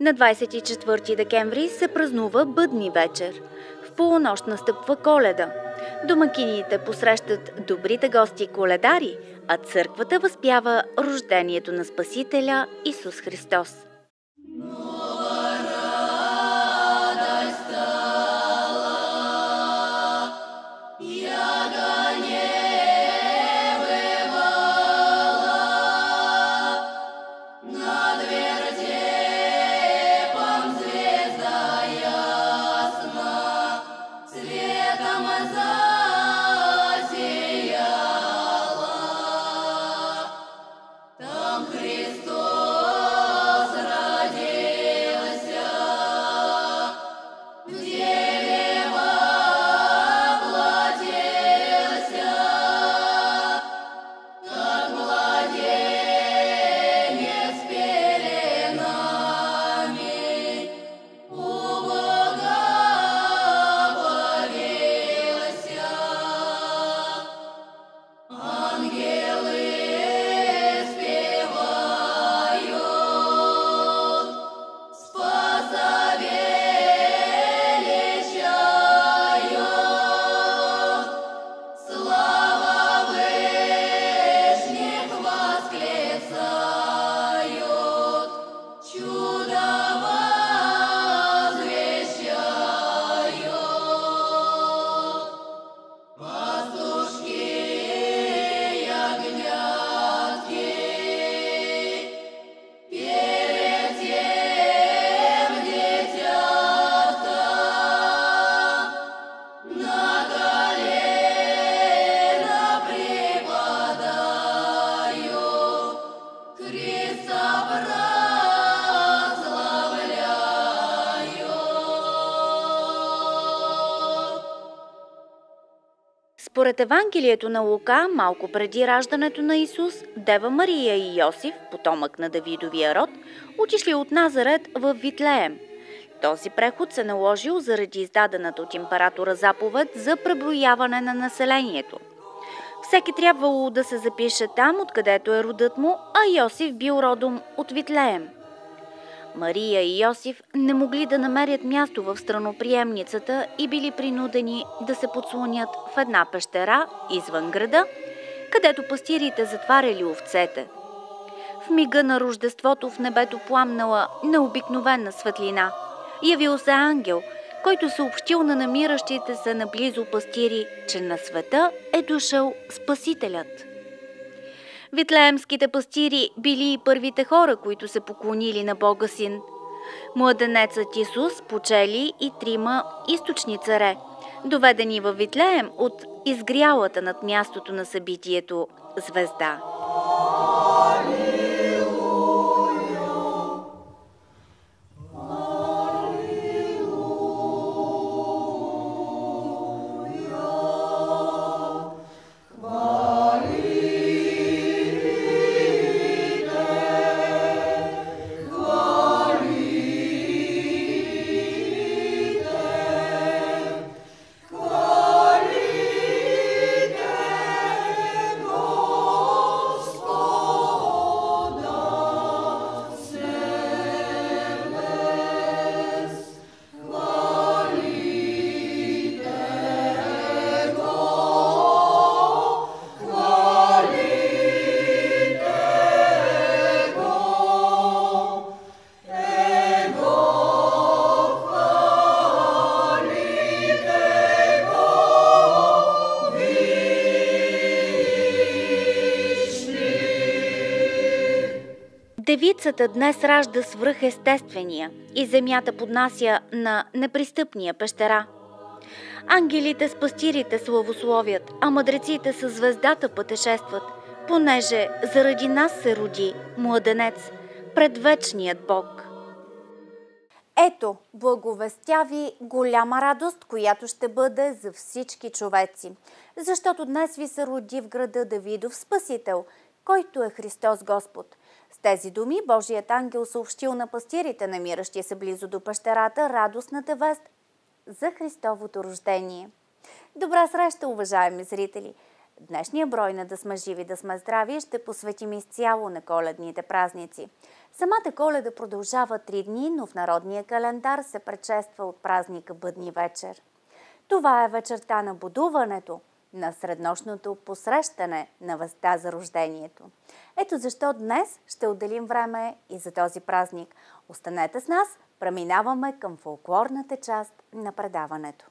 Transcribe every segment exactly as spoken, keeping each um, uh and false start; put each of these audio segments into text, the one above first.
На двадесет и четвърти декември се празнува Бъдни вечер. В полунощ настъпва Коледа. Домакините посрещат добрите гости коледари, а църквата възпява рождението на Спасителя Исус Христос. Според Евангелието на Лука, малко преди раждането на Исус, Дева Мария и Йосиф, потомък на Давидовия род, отишли от Назарет в Витлеем. Този преход се наложил заради издадената от императора заповед за преброяване на населението. Всеки трябвало да се запише там, откъдето е родът му, а Йосиф бил родом от Витлеем. Мария и Йосиф не могли да намерят място в страноприемницата и били принудени да се подслонят в една пещера извън града, където пастирите затваряли овцете. В мига на Рождеството в небето пламнала необикновена светлина. Явил се ангел, който съобщил на намиращите се наблизо пастири, че на света е дошъл Спасителят. Витлеемските пастири били и първите хора, които се поклонили на Бога Син. Младенецът Исус почели и трима източни царе, доведени във Витлеем от изгрялата над мястото на събитието звезда. Девицата днес ражда свръхестествения и земята поднася на непристъпния пещера. Ангелите с пастирите славословят, а мъдреците със звездата пътешестват, понеже заради нас се роди младенец, предвечният Бог. Ето, благовестя ви голяма радост, която ще бъде за всички човеци, защото днес ви се роди в града Давидов Спасител, който е Христос Господ. С тези думи Божият ангел съобщил на пастирите, намиращи се близо до пещерата, радостната вест за Христовото рождение. Добра среща, уважаеми зрители! Днешния брой на Да сме живи, да сме здрави ще посветим изцяло на коледните празници. Самата Коледа продължава три дни, но в народния календар се предшества от празника Бъдни вечер. Това е вечерта на будуването, на среднощното посрещане на веста за рождението. Ето защо днес ще отделим време и за този празник. Останете с нас, преминаваме към фолклорната част на предаването.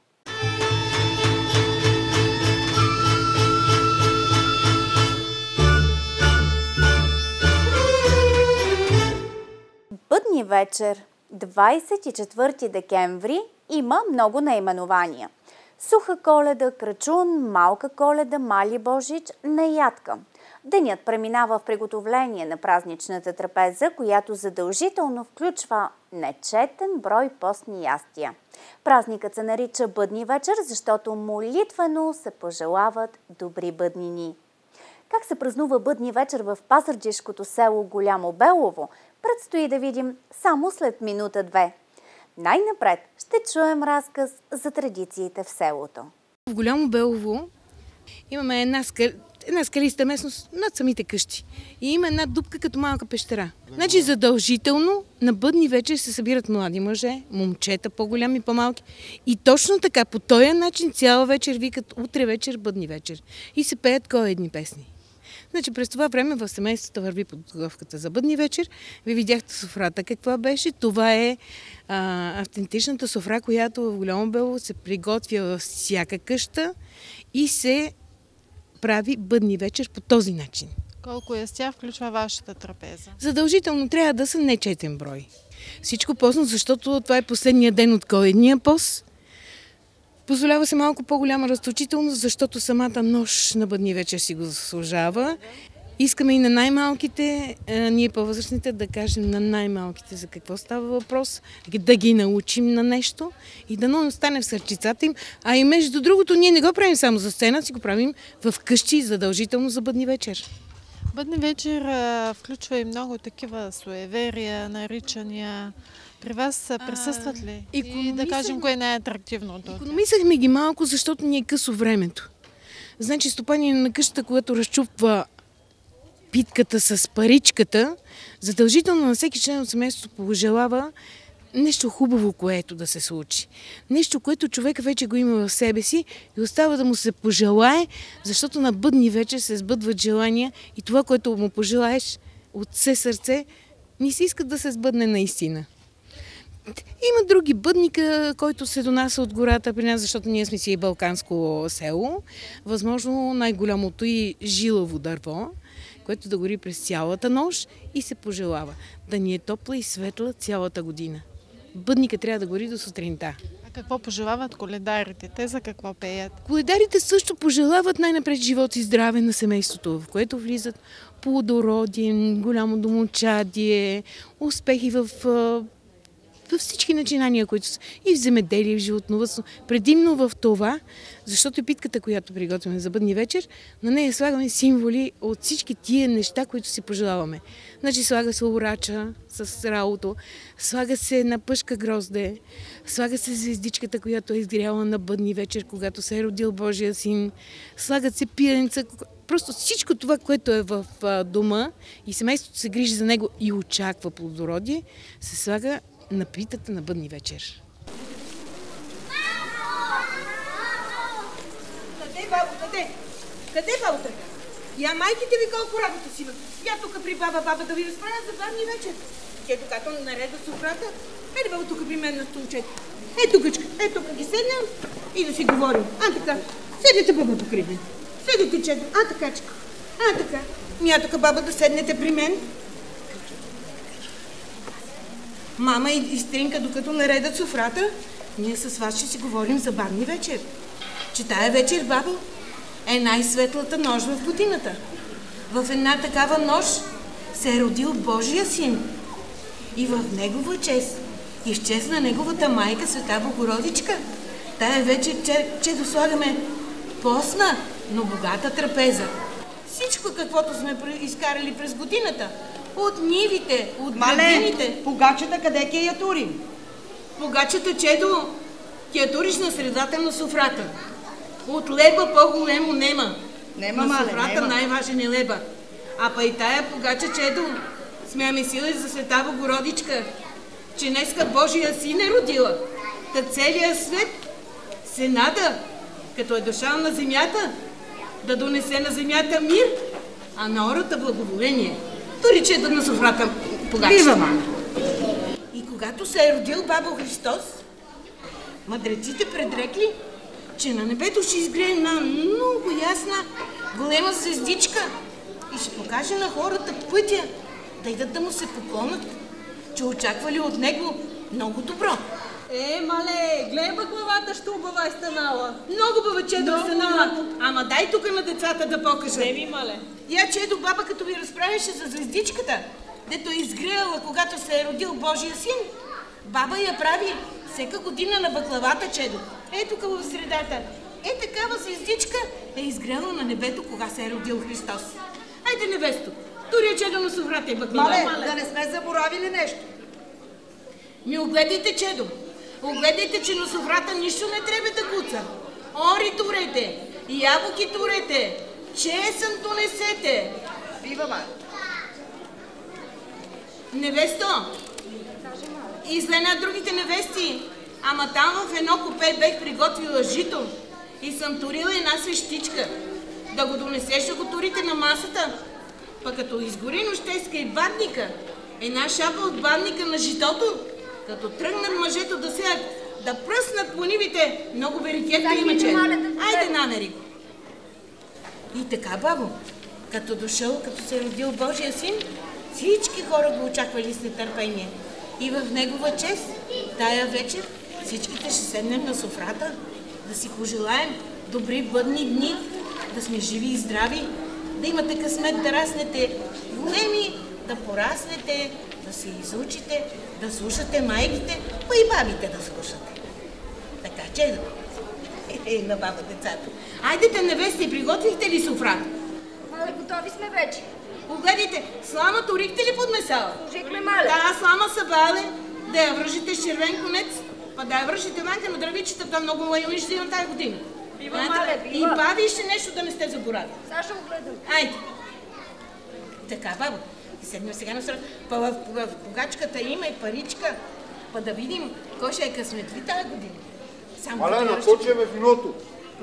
Бъдни вечер, двадесет и четвърти декември, има много наименования. Суха Коледа, Крачун, Малка Коледа, Мали Божич, Неядка. Денят преминава в приготовление на празничната трапеза, която задължително включва нечетен брой постни ястия. Празникът се нарича Бъдни вечер, защото молитвено се пожелават добри бъднини. Как се празнува Бъдни вечер в пазарджишкото село Голямо Белово, предстои да видим само след минута-две. Най-напред ще чуем разказ за традициите в селото. В Голямо Белово имаме една, скал... една скалиста местност над самите къщи. И има една дупка като малка пещера. Значи задължително на Бъдни вечер се събират млади мъже, момчета, по-голями, по-малки. И точно така, по този начин цяла вечер викат утре вечер, Бъдни вечер. И се пеят коледни песни. Значи през това време в семейството върви подготовката за Бъдни вечер. Ви видяхте софрата каква беше. Това е а, автентичната софра, която в Голямо Белово се приготвя във всяка къща и се прави Бъдни вечер по този начин. Колко ястия включва вашата трапеза? Задължително трябва да са нечетен брой. Всичко постно, защото това е последния ден от коледния пост. Позволява се малко по-голяма разточителност, защото самата нощ на Бъдни вечер си го заслужава. Искаме и на най-малките, ние по-възрастните, да кажем на най-малките за какво става въпрос, да ги научим на нещо и да не остане в сърчицата им. А и между другото, ние не го правим само за сцена, си го правим в къщи задължително за Бъдни вечер. Бъдни вечер а, включва и много такива суеверия, наричания. При вас присъстват ли? А, и да кажем, кое е най-атрактивното? Икономисахме ги малко, защото ни е късо времето. Значи стопанин на къщата, когато разчупва питката с паричката, задължително на всеки член от семейството пожелава нещо хубаво, което да се случи. Нещо, което човека вече го има в себе си и остава да му се пожелае, защото на Бъдни вечер се сбъдват желания и това, което му пожелаеш от все сърце, ни се иска да се сбъдне наистина. Има други бъдника, който се донася от гората при нас, защото ние сме си и балканско село. Възможно най-голямото и жилаво дърво, което да гори през цялата нощ и се пожелава да ни е топла и светла цялата година. Бъдника трябва да гори до сутринта. А какво пожелават коледарите? Те за какво пеят? Коледарите също пожелават най-напред живот и здраве на семейството, в което влизат плодородие, голямо домочадие, успехи в във всички начинания, които са и в земеделие, и в животновъдство. Предимно в това, защото и питката, която приготвяме за Бъдни вечер, на нея слагаме символи от всички тия неща, които си пожелаваме. Значи слага се орача с ралото, слага се една пъшка грозде, слага се звездичката, която е изгряла на Бъдни вечер, когато се е родил Божия син, слагат се пиенца. Просто всичко това, което е в дома и семейството се грижи за него и очаква плодородие, се слага на питата на Бъдни вечер. Къде, бабо, къде? Къде, бабо, така? Я майките ви колко работа си имат. Я тук при баба, баба да ви разправя за Бъдни вечер. Ето като нареда софрата. Ето, бабо, тук при мен на столчето. Ето, къчка, ето тук ги седнем и да си говорим. А, така. Седете, баба, покрай мен. Седете, чето. А, така, чека. А, така. Мия тук, баба, да седнете при мен. Мама и Стринка, докато наредат софрата, ние с вас ще си говорим за Бъдни вечер. Че тая вечер, бабо, е най-светлата нощ в годината. В една такава нощ се е родил Божия син. И в негова чест изчезна неговата майка, Света Богородичка. Тая вечер, че, че дослагаме постна, но богата трапеза. Всичко, каквото сме изкарали през годината. От нивите, от градините. Погачата къде ке я турим? Погачата, чедо, ке я туриш на средата на софрата. От леба по-големо нема. Нема, на мале, софрата нема. най-важен е леба. А па и тая погача, чедо, сме мислили за Света Богородичка, че днеска Божия син е родила. Та целият свет се нада, като е дошъл на земята, да донесе на земята мир, а на ората благоволение. Дори чедо на софрата погача. Бива, мама. И когато се е родил бабо Христос, мъдреците предрекли, че на небето ще изгрее една много ясна, голема звездичка и ще покаже на хората пътя, да идат да му се поклонят, че очаквали от него много добро. Е, мале, гледай баклавата, що убава е станала. Много баба Чедо е станала, ама дай тук на децата да покажа. Не ми, мале. Я, Чедо, баба, като ви разправяше за звездичката, дето е изгреяла, когато се е родил Божия син, баба я прави всека година на баклавата, Чедо. Е, тук в средата. Е, такава звездичка е изгряла на небето, кога се е родил Христос. Айде, невесто, туря Чедо на соврата и баклава. Мале, да не сме заборавили нещо. Ми огледайте, Чедо. Огледайте, че на соврата нищо не трябва да куца. Ори турете, ябълки турете, чесън донесете. Бива, мале. Невесто, излена другите невести, ама там в едно купе бех приготвила жито и съм турила една свещичка. Да го донесеш, да го турите на масата. Пък като изгори нощеска и бадника, една шапа от бадника на житото, като тръгнат мъжето да сеят, да пръснат по нивите, много берекето има, че. Айде, намери го. И така, бабо, като дошъл, като се родил Божия син, всички хора го очаквали с нетърпение. И в негова чест, тая вечер, всичките ще седнем на софрата, да си пожелаем добри бъдни дни, да сме живи и здрави, да имате късмет да раснете големи, да пораснете, да се изучите, да слушате майките, па и бабите да слушате. Така че, е, на баба децата. Айде те, невести, приготвихте ли софрата? Мале, готови сме вече. Погледайте, слама турихте ли под месала? Служихме, мале. Да, слама са бале, да я вържите с червен конец, па да я вържите ванка на дравичетата, много майониш да имам тази година. Бива, мале, бива. И баби ще нещо да не сте заборавили. Сега ще го гледам. Айде. Така, бабо, и седнем сега на сред. Па в, в, в погачката има и паричка, па да видим кой ще е късметли тази година. Само Малена, почваме виното.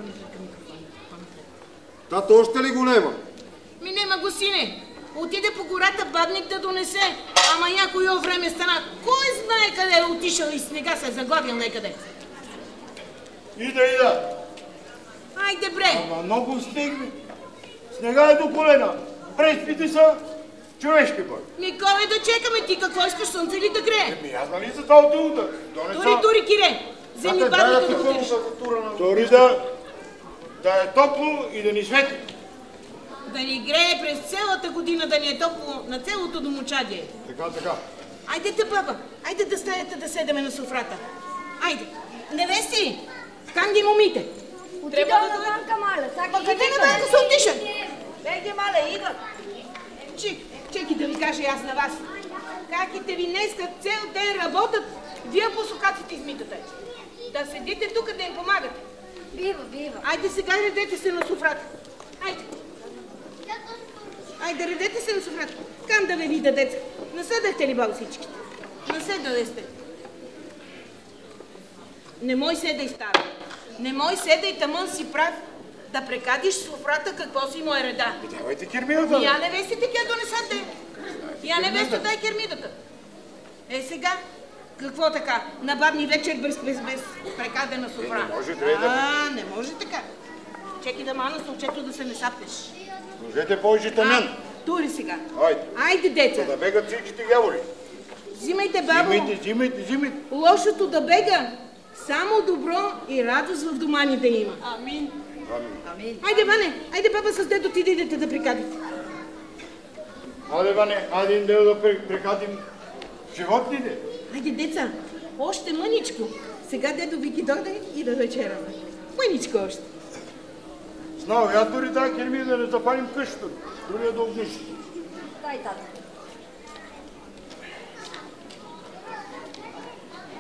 Тато още ли го нема? Ми нема го, сине. Отиде по гората бабник да донесе, ама някое време стана. Кой знае къде е отишъл и снега се е заглавил некъде. Ида, ида. Айде, бре. Ама много снег. Снега е до колена. Преспите са човешки бой. Ми, кой да чекаме ти? Какво искаш, слънце ли да грее? Еми, аз нали за това отида да донеса. Тури, тури, кире. Вземи бабника да отидеш. Тори да, да е топло и да ни свети. Да ни грее през цялата година, да ни е топло на цялото домочадие. Така, така. Айде те, баба, айде да станете да седеме на софрата. Айде. Невести, кан ги момите? Отидем навънка, мале. Па къде на банка са отиша? Бейте, мале, идват. Чек, чеки да ви кажа аз на вас. Каките ви днеска цел ден работят, вие по сукаците измитате. Да седите тук да им помагате. Бива, бива. Айде сега редете се на софрата. Айде. Айде, редете се на софрата. Кам да ме видя, деца. Наседахте ли, баба, всичките? Наседали сте. Не мой седай, стара. Не мой седай, тъмън си прав. Да прекадиш софрата, какво си му е реда. Давайте кермидата. Я невестите ке донесате. Я невеста дай кермидата. Е, сега, какво така? На бабни вечер без, без, без прекадена софра. Не може, трябва да... А, не може така. Чеки да мана с очето да се не сапнеш. Служете повече тъмен. Тури сега. Айде. Айде, деца. Да бегат всичките гяволи. Взимайте, бабо. Взимайте, взимайте, взимайте. Лошото да бега. Само добро и радост в дома ни да има. Амин. Амин. Айде, Ване, айде, баба, с дедо ти да идете да прикадите. Айде, Ване, айде им да прекатим животните. Айде, деца, още мъничко. Сега дедо ви ги дойде и да вечераме. Мъничко още. Знao, я дори тази кермия да не запалим къщата. Дори я да огнището. Дай, тата.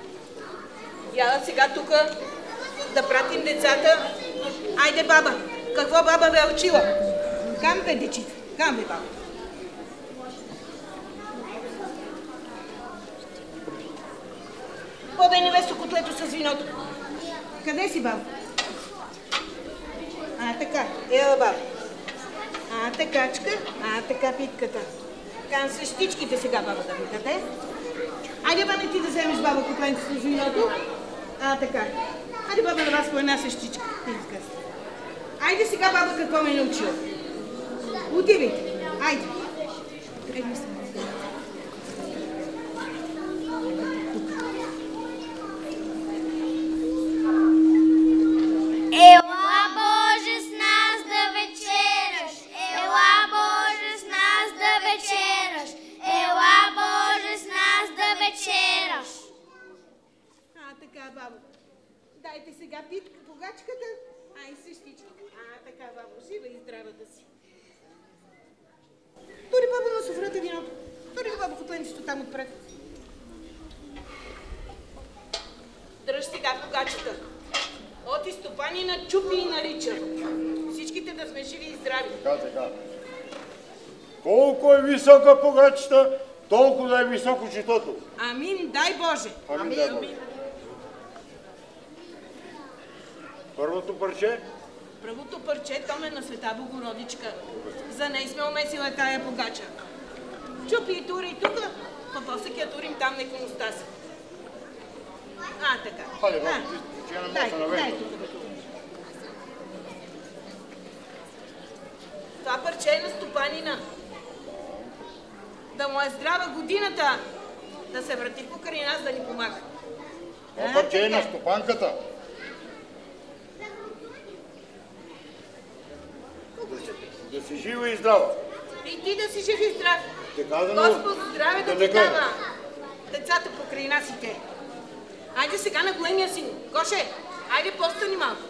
Я сега тук да пратим децата. Айде, баба, Какво баба бе учила? Кам бе, дечица? Кам бе, баба? Подай невесто котлето с виното. Къде си, баба? А, така. Ела, баба. А, такачка. А, така, питката. Кам същичките сега, баба, да ви даде. Айде, баба, ти да вземеш, баба, котленце с виното. А, така. Айде, баба, на вас по една същичка. Ти изкъс. Айде сега, баба, какво ме е научила. Отивайте. Айде. Айде, сега. Ела, Боже, с нас да вечераш. Ела, Боже, с нас да вечераш. Ела, Боже, с нас да вечераш. А, така, баба. Дайте сега питка, погачката. Ай, същичка. А, така, баба, жива и здрава да си. Тури, баба, на софрата виното. Тури, баба, котленчето там отпред. Дръж сега погачата. Оти Стопанина чупи и нарича. Всичките да сме живи и здрави. Така, така. Колко е висока погачата, толкова да е високо четото. Амин, дай Боже. Амин, дай Боже. Първото парче? Първото парче, том е на Света Богородичка. За нея сме умесила тая погача. Чупи и тури и тука, па после ке турим там на иконостаса. А, така. Хайде, баба, ти на дай, моста навек. дай тук, бе. Това парче е на Стопанина. Да му е здрава годината, да се врати покрай нас, да ни помага. Това парче е на Стопанката. Да си жива и здрава. И ти да си жив и здрав. Така да Господ здраве да да ти не дава. Децата покрай нас и те. Айде сега на големия син. Гоше, айде постани малко.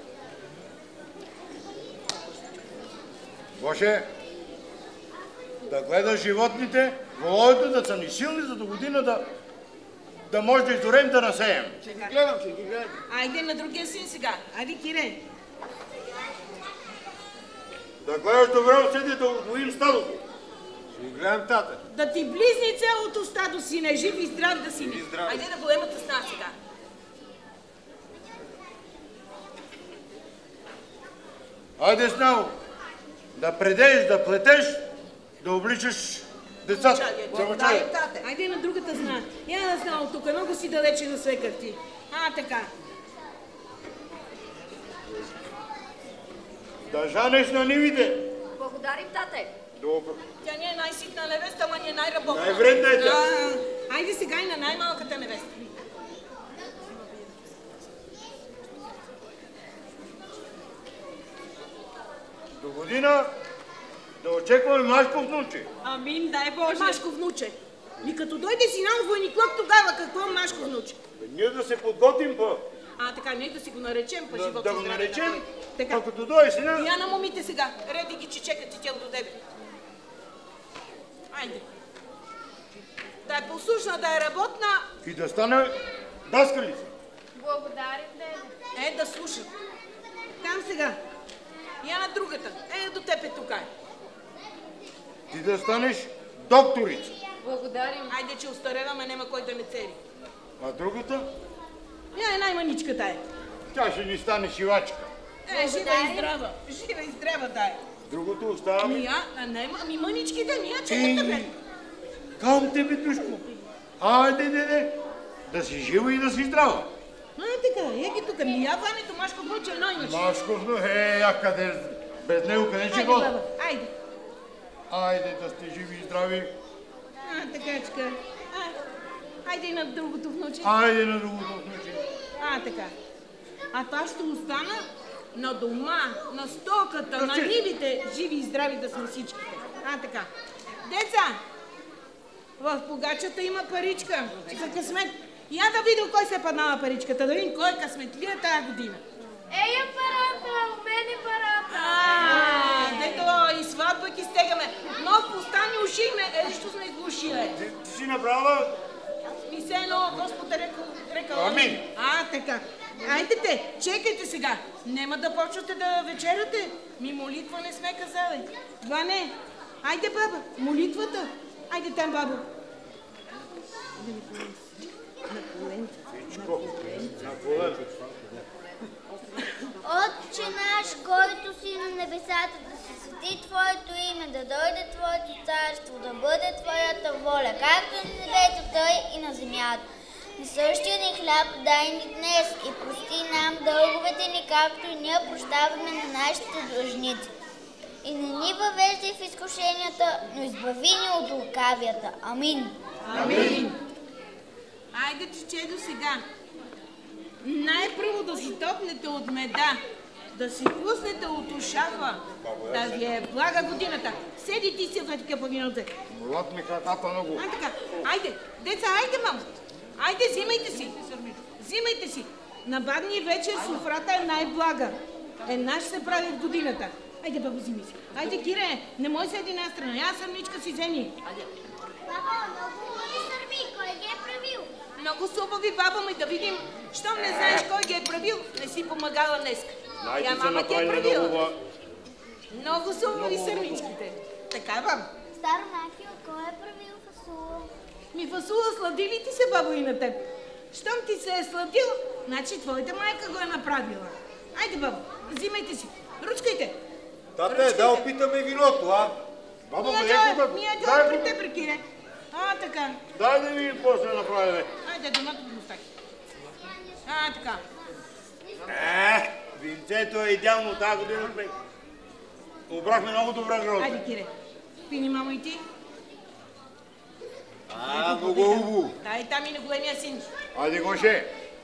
Гоше, да гледаш животните, воловете да са ни силни, за до година да, да може да издорем да насеем. Ще ги гледам, ще ги гледам. Айде на другия син сега. Айде, Кире. Да гледаш добре оседи да удвоим стадото. Ще ги гледам, тата. Да ти близни цялото стадо, сине, жив и здрав да си ни. Айде на големата с нас сега. Айде смело, да предееш, да плетеш, да обличаш децата. Айде на другата зна. Я да знам тук, много си далече на свекър ти. А, така. Да жанеш на нивите. Благодарим, тате. Добре. Тя не е най-ситна невеста, ама ни е най-работна. Най-вредна е тя. Айде сега и на най-малката невеста. До година да очекваме Машко внуче. Амин, дай Боже. Машко внуче. И като дойде си нам войниклък, тогава какво Машко внуче? Ние да се подготвим па. А, така, ние да си го наречем, па Да, живот да и го здраве наречем, на той. Така. а като дойде си на... Я на момите сега. Реди ги, че чекат и тя до тебе. Айде. Да е послушна, да е работна. И да стане даскалица. Благодарим, деде. Е, да слуша. Там сега. Я на другата. Е, до теб е тук. Ти да станеш докторица. Благодарим. Айде, че остареваме, нема кой да не цели. А другата? Я е най-маничката е. Тя ще ни стане шивачка. Е, жива и здрава. Жива и здрава да е. Другото остава ми. Мия, а не, ами мъничките, мия, Ей, чекате, бе. кам те, бетушко. Айде, деде, да си жива и да си здрава. А, така, е ги тук. Мия, ването, Машко внуче, едно имаш. Машко, е, а къде, без него къде ще Айде, ходи? баба, айде. Айде да сте живи и здрави. А, такачка. А, айде и на другото внуче. Айде на другото внуче. А, така. А това ще остана на дома, на стоката, на Значи- нивите, живи и здрави да сме всичките. А, така. Деца, в погачата има паричка за късмет. Я да видим кой се е паднала паричката, да видим кой е късметлия тая година. Ей, парата, у мене парата. А, дето и сватба ги стегаме. Нов постани уши име, е, нищо сме изглушили. Ти, ти си направила... Ми се едно, Господ е рекал, рекал. Амин. А, така. Айдете, чекайте сега. Нема да почвате да вечеряте. Ми молитва не сме казали. Това не. Айде, баба, молитвата. Айде там, бабо. На коленца. На коленца. Отче наш, който си на небесата, да се свети Твоето име, да дойде Твоето царство, да бъде Твоята воля, както на небето, тъй и на земята. Насъщия ни хляб дай ни днес и прости нам дълговете ни, както и ние прощаваме на нашите длъжници. И не ни въвеждай в изкушенията, но избави ни от лукавията. Амин. Амин. Айде, чече до сега. Най-първо да си топнете от меда, да си пуснете от ушафа, да ви е блага годината. Седи ти си в така павиноте. Млад ми краката много. А, така. Айде, деца, айде, мамо. Айде, взимайте си. Взимайте си. На бадни вечер суфрата е най-блага. Една ще се прави в годината. Айде, бабо, взими си. Айде, Кире, не мой седи една страна. Я сърмичка си вземи. Баба, много хубави сърми. Кой ги е правил? Много хубави, баба ми, да видим. Щом не знаеш кой ги е правил, не си помагала днес. Я мама ти е правила. Много хубави сърмичките. Така, баба. Старо Накио, кой е правил фасула? Ми фасула слади ли ти се, бабо, и на теб? Щом ти се е сладил, значи твоята майка го е направила. Айде, бабо, взимайте си. Ручкайте. Тате, да опитаме виното, а? Баба, Мия леко да... Мия Джо, при те, прекире. А, така. Дай да видим какво се направи, бе. Айде, домата го остави. А, така. Е, винцето е идеално тази година, бе. Обрахме много добра гроза. Айде, Кире. Пини, мамо, и ти. А, много хубаво. Дай там и на големия син. Айде, Гоше.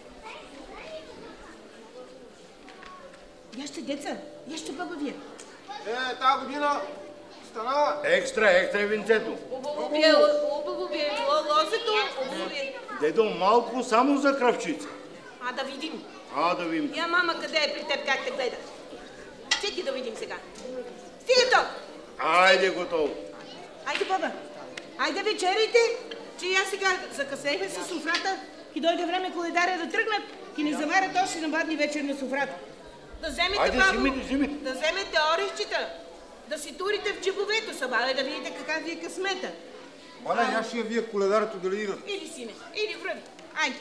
Яще, деца. Яще, баба, вие. Е, тази година стана... Екстра, екстра е винцето. Хубаво ви е, хубаво ви е. Лозето, хубаво ви е. Дедо, малко само за кръвчица. А, да видим. А, да видим. Я, мама, къде е при теб, как те гледа? Чеки да видим сега. Стига то! Айде, готово. Айде, баба. Айде, вечеряйте, че я сега закъснехме с суфрата и дойде време коледаря да тръгнат и не заварят още на бадни вечер на суфрата. Да вземете, Айде, бабо, взимайте, взимайте. да вземете орехчета, да си турите в джебовето са, бабе, да видите кака ви е късмета. Мале, я ще я вие коледарето да ли идат. Иди, сине, иди, връви. Айде.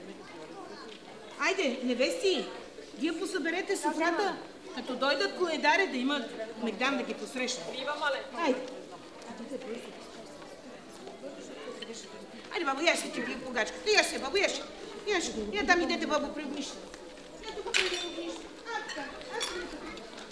Айде, невести, вие посъберете суфрата, като дойдат коледари да имат мегдан да ги посрещат. Бива, мале. Айде. Айде, бабо, яше ти бие погачката. Яше, бабо, яше. Яше. Я там идете, бабо, при огнището. Ето го при огнището. А, така. Аз ще ви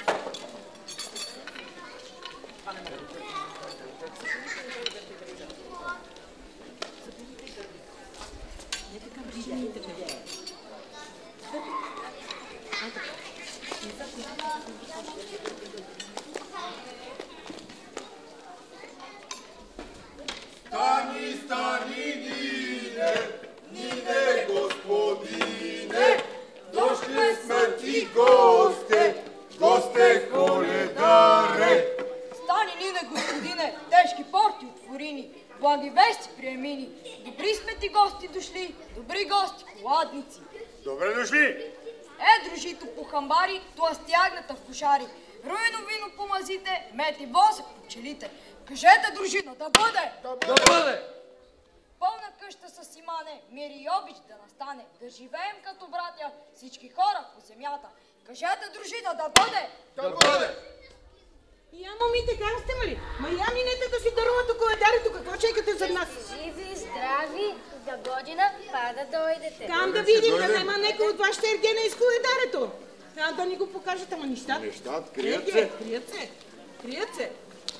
Стани, стани, нине, нине, господине, дошли сме ти госте, госте коледаре. Стани, Нине, господине, тежки порти отвори ни, благи вести приеми ни. Добри сме ти гости дошли, добри гости, коладници. Добре дошли. Е, дружито по хамбари, тластягната в кошари. Руйно вино по мазите, мед и возе по пчелите. Кажете, дружина, да бъде! Да бъде! Пълна къща с имане, мир и обич да настане. Да живеем като братя, всички хора по земята. Кажете, дружина, да бъде! Да бъде! Я, момите, как сте, мали? Ма я минете да си дарувате коледарито, какво чекате за нас? Живи, здрави, за година па да дойдете. Кам да видим, да нема некой от вашите ергена из коледарето. Трябва да ни го покажете, ама нещата. Нещата крият Еге, се. Крият се. Крият се.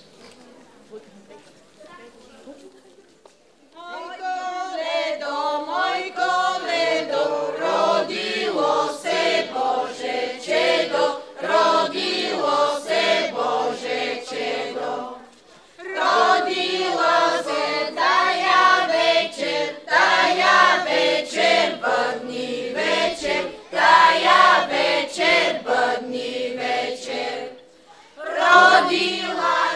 Мой коледо, мой коледо, родило се Боже чедо, родило се Боже чедо. Родила се тая вечер, тая вечер, бъдни вечер, тая вечер, бъдни вечер. Родила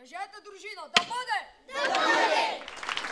Кажете, дружина, да бъде! Да бъде!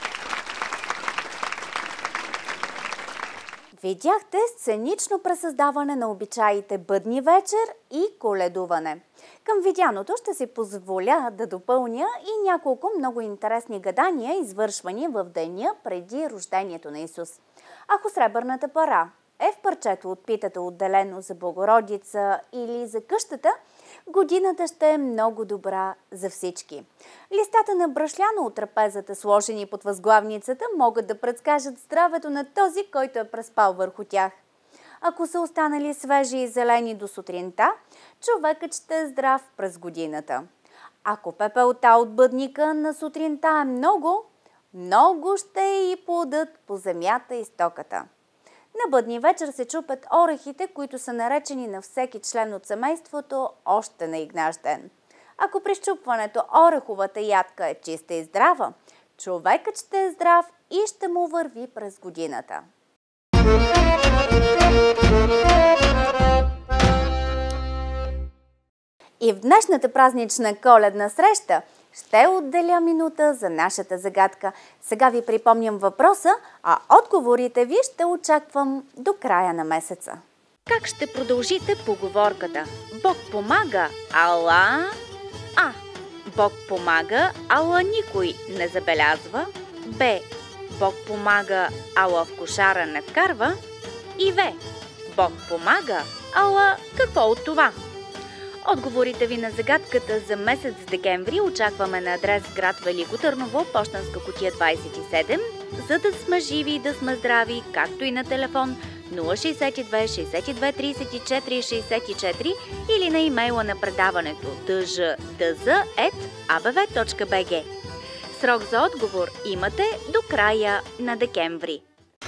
Видяхте сценично пресъздаване на обичаите бъдни вечер и коледуване. Към видяното ще си позволя да допълня и няколко много интересни гадания, извършвани в деня преди рождението на Исус. Ако сребърната пара е в парчето от питата, отделено за Богородица или за къщата, годината ще е много добра за всички. Листата на брашляно от трапезата, сложени под възглавницата, могат да предскажат здравето на този, който е преспал върху тях. Ако са останали свежи и зелени до сутринта, човекът ще е здрав през годината. Ако пепелта от бъдника на сутринта е много, много ще е и плодът по земята и стоката. На бъдни вечер се чупят орехите, които са наречени на всеки член от семейството още на Игнаш ден. Ако при щупването ореховата ядка е чиста и здрава, човекът ще е здрав и ще му върви през годината. И в днешната празнична коледна среща ще отделя минута за нашата загадка. Сега ви припомням въпроса, а отговорите ви ще очаквам до края на месеца. Как ще продължите поговорката? Бог помага, ала... А. Бог помага, ала никой не забелязва. Б. Бог помага, ала в кошара не вкарва. И В. Бог помага, ала какво от това? Отговорите ви на загадката за месец декември очакваме на адрес град Велико Търново, пощенска кутия двадесет и седем, за да сме живи и да сме здрави, както и на телефон нула шейсет и две шейсет и две тридесет и четири шейсет и четири или на имейла на предаването д ж д з ет а б в точка б г. Срок за отговор имате до края на декември.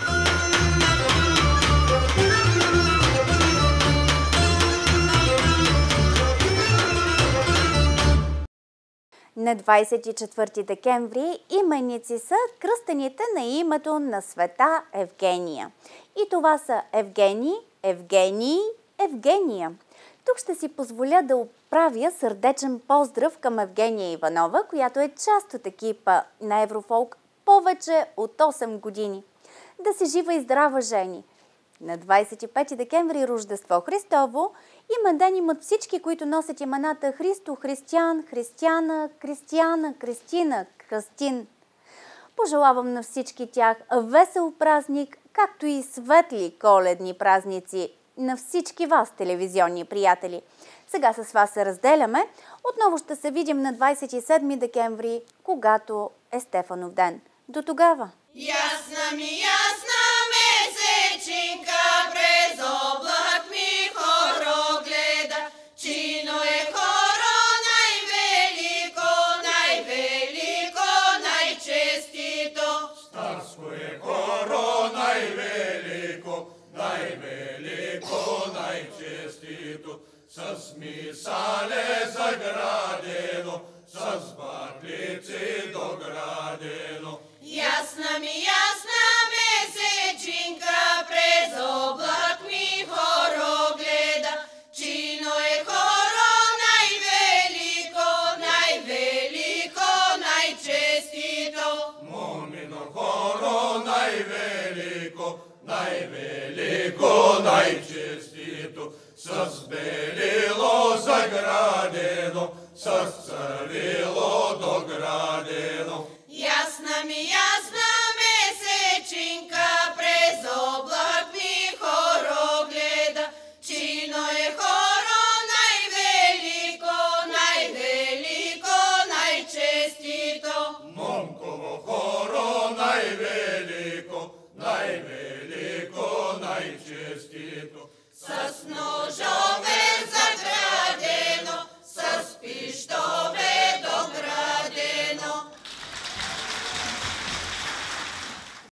На двадесет и четвърти декември именици са кръстените на името на света Евгения. И това са Евгений, Евгений, Евгения. Тук ще си позволя да отправя сърдечен поздрав към Евгения Иванова, която е част от екипа на Еврофолк повече от осем години. Да си жива и здрава, жени! На двадесет и пети декември Рождество Христово имен ден имат всички, които носят имената Христо, Християн, Християна, Кристияна, Кристина, Кръстин. Пожелавам на всички тях весел празник, както и светли коледни празници на всички вас, телевизионни приятели. Сега с вас се разделяме. Отново ще се видим на двадесет и седми декември, когато е Стефанов ден. До тогава! Ясна ми, ясна месечинка, през облак ми хоро гледа, чино е хоро най-велико, най-велико, най-честито. Старско е хоро най-велико, най-велико, най-честито, с мисале заградено, с батлици доградено. Ясна ми, ясна месечинка, през облак ми хоро гледа, чино е хоро най-велико, най-велико, най-честито. Момино хоро най-велико, най-велико, най-честито, с белило заградено, с царило доградено. Ясна ми, ясна месечинка, през облак ми хоро гледа, чино е хоро най-велико, най-велико, най-честито. Момково хоро най-велико, най-велико, най-честито, с ножове